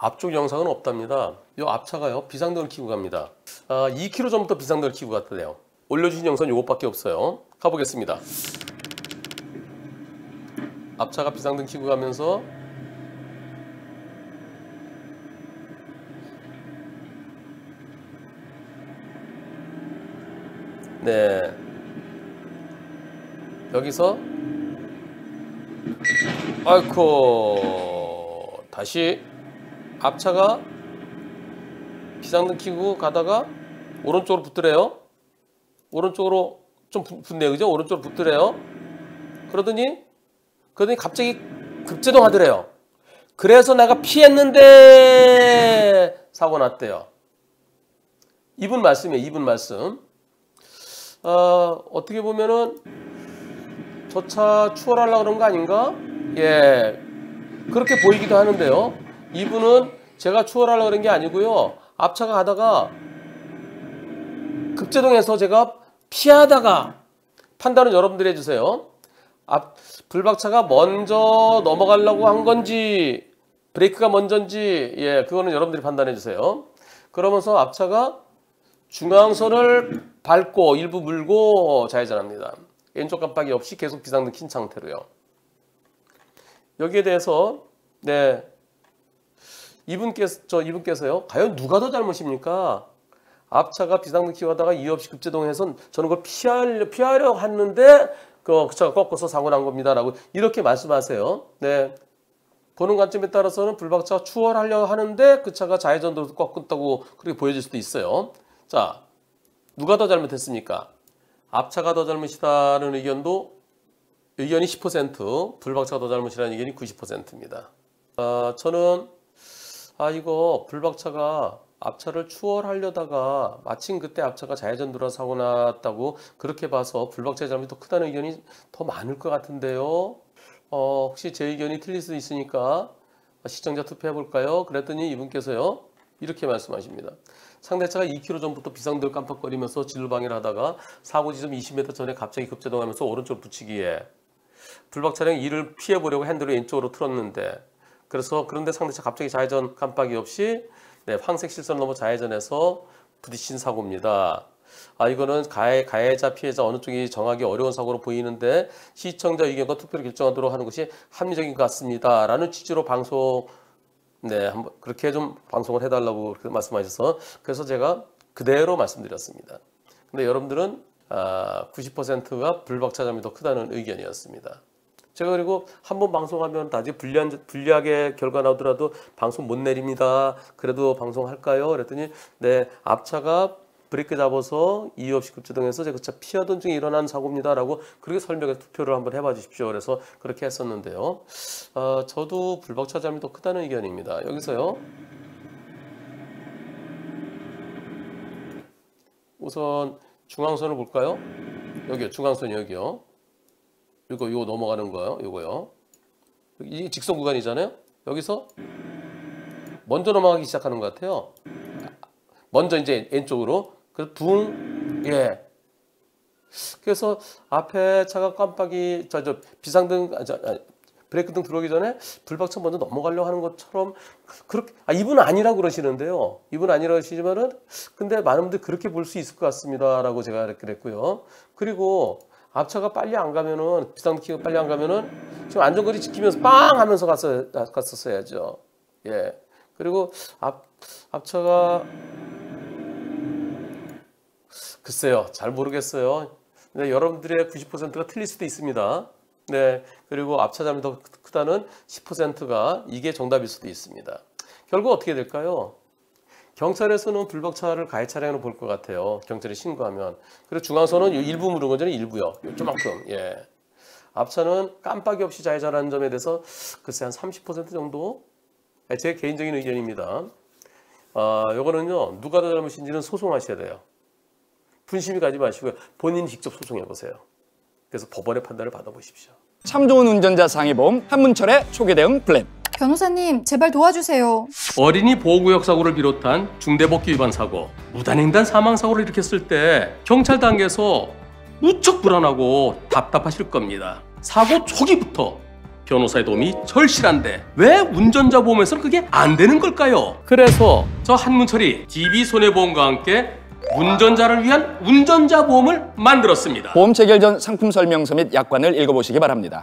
앞쪽 영상은 없답니다. 이 앞차가요 비상등을 켜고 갑니다. 2km 전부터 비상등을 켜고 갔대요. 올려주신 영상 요것밖에 없어요. 가보겠습니다. 앞차가 비상등 켜고 가면서 네 여기서 아이코 다시 앞차가 비상등 켜고 가다가 오른쪽으로 붙더래요. 오른쪽으로 좀 붙네요. 그죠? 오른쪽으로 붙더래요. 그러더니 갑자기 급제동 하더래요. 그래서 내가 피했는데 사고 났대요. 이분 말씀이에요. 이분 말씀. 어떻게 보면은 저 차 추월하려고 그런 거 아닌가? 예. 그렇게 보이기도 하는데요. 이분은 제가 추월하려고 그런 게 아니고요. 앞차가 가다가 급제동해서 제가 피하다가 판단은 여러분들이 해주세요. 불박차가 먼저 넘어가려고 한 건지 브레이크가 먼저인지 예 그거는 여러분들이 판단해 주세요. 그러면서 앞차가 중앙선을 밟고 일부 물고 좌회전합니다. 왼쪽 깜빡이 없이 계속 비상등 킨 상태로요. 여기에 대해서 네 이분께서요 과연 누가 더 잘못입니까? 앞차가 비상등 켜고 하다가 이유 없이 급제동해서 저는 그걸 피하려 했는데 그 차가 꺾어서 사고 난 겁니다라고 이렇게 말씀하세요. 네. 보는 관점에 따라서는 불박차가 추월하려 하는데 그 차가 좌회전으로 꺾었다고 그렇게 보여질 수도 있어요. 자, 누가 더 잘못했습니까? 앞차가 더 잘못이다는 의견이 10%, 불박차가 더 잘못이라는 의견이 90%입니다. 저는 이거 불박차가 앞차를 추월하려다가 마침 그때 앞차가 좌회전 들어 사고 났다고 그렇게 봐서 불박차의 잘못이 더 크다는 의견이 더 많을 것 같은데요. 혹시 제 의견이 틀릴 수도 있으니까 시청자 투표해 볼까요? 그랬더니 이분께서요 이렇게 말씀하십니다. 상대차가 2km 전부터 비상등을 깜빡거리면서 진로방해를 하다가 사고 지점 20m 전에 갑자기 급제동하면서 오른쪽으로 붙이기에 불박 차량이 이를 피해보려고 핸들을 왼쪽으로 틀었는데 그런데 상대차 갑자기 좌회전 깜빡이 없이 네, 황색 실선 넘어 좌회전해서 부딪힌 사고입니다. 이거는 가해자 피해자 어느 쪽이 정하기 어려운 사고로 보이는데 시청자 의견과 투표를 결정하도록 하는 것이 합리적인 것 같습니다. 라는 취지로 한번 그렇게 좀 방송을 해달라고 그렇게 말씀하셔서 그래서 제가 그대로 말씀드렸습니다. 근데 여러분들은 90%가 불박차 잘못이 더 크다는 의견이었습니다. 제가 그리고 한번 방송하면 나중에 불리하게 결과 나오더라도 방송 못 내립니다. 그래도 방송할까요? 그랬더니 네 앞차가 브레이크 잡아서 이유 없이 급제동해서 그 차 피하던 중에 일어난 사고입니다. 라고 그렇게 설명해서 투표를 한번 해봐 주십시오. 그래서 그렇게 했었는데요. 저도 불박차 잘못이 더 크다는 의견입니다. 여기서요. 우선 중앙선을 볼까요? 여기요. 중앙선이 여기요. 이거 넘어가는 거요. 이거요. 이게 직선 구간이잖아요. 여기서 먼저 넘어가기 시작하는 것 같아요. 먼저 이제 왼쪽으로 그래서 예. 그래서 앞에 차가 깜빡이 비상등 브레이크등 들어오기 전에 불박차 먼저 넘어가려고 하는 것처럼 그렇게 이분은 아니라고 그러시는데요. 이분 아니라고 하시지만은 근데 많은 분들이 그렇게 볼 수 있을 것 같습니다라고 제가 그랬고요. 그리고 앞차가 빨리 안 가면은 비상등 켜고 빨리 안 가면은 지금 안전거리 지키면서 빵 하면서 갔었어야죠. 예. 그리고 앞차가 글쎄요, 잘 모르겠어요. 근데 여러분들의 90%가 틀릴 수도 있습니다. 네. 그리고 앞차 잘못이 더 크다는 10%가 이게 정답일 수도 있습니다. 결국 어떻게 될까요? 경찰에서는 불박차를 가해 차량으로 볼 것 같아요. 경찰에 신고하면. 그리고 중앙선은 일부 물은 거잖아요. 일부요. 요만큼. 예. 앞차는 깜빡이 없이 좌회전하는 점에 대해서 글쎄 한 30% 정도? 제 개인적인 의견입니다. 요거는요. 누가 더 잘못인지는 소송하셔야 돼요. 분심이 가지 마시고요. 본인이 직접 소송해 보세요. 그래서 법원의 판단을 받아보십시오. 참 좋은 운전자 상해보험 한문철의 초기 대응 플랜. 변호사님, 제발 도와주세요. 어린이 보호구역 사고를 비롯한 중대법규 위반 사고, 무단횡단 사망 사고를 일으켰을 때 경찰 단계에서 무척 불안하고 답답하실 겁니다. 사고 초기부터 변호사의 도움이 절실한데 왜 운전자 보험에서는 그게 안 되는 걸까요? 그래서 저 한문철이 DB손해보험과 함께 운전자를 위한 운전자 보험을 만들었습니다. 보험 체결 전 상품 설명서 및 약관을 읽어보시기 바랍니다.